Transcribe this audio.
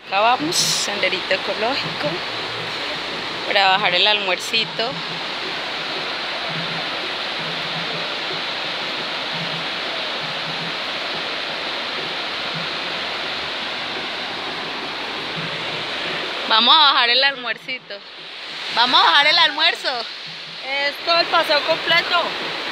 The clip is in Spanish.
acá vamos, senderito ecológico, para bajar el almuercito. Vamos a bajar el almuercito. Vamos a bajar el almuerzo. Es todo el paseo completo.